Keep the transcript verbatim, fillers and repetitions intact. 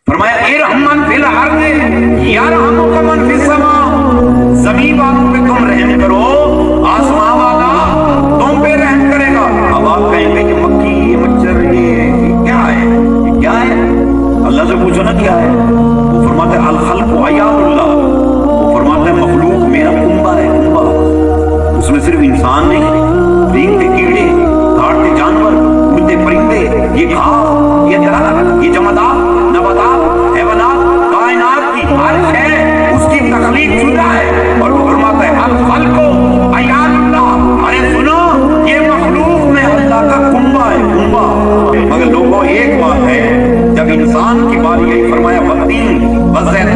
فرمایا ارحم من فی الارض یرحمک من فی السماء، زمین والوں پہ تم رحم کرو، آسمان والا تم پہ رحم کرے گا۔ اب آپ کہیں گے کہ مکھی یہ مچھر یہ کیا ہے، یہ کیا ہے؟ اللہ سے پوچھو نا کیا ہے؟ وہ فرماتے ہیں الخلق عیال اللہ، وہ فرماتے ہیں مخلوق میرا کنبہ ہے، کنبہ، اس میں صرف انسان نہیں، پرندے کیڑے دھاڑتے جانور اڑتے پرندے، یہ گھاس، یہ درخت، یہ جمادات، نباتات، حیوانات، کائنات کی ہر شے اس کی تخلیق شدہ ہے۔ اور وہ فرماتا ہے الخلق عیال اللہ، ارے سنو یہ مخلوق میں اللہ کا کنبہ ہے، کنبہ۔ مگر لوگوں ایک بات ہے، جب انسان کی باری آئی فرمایا والتین والزیتون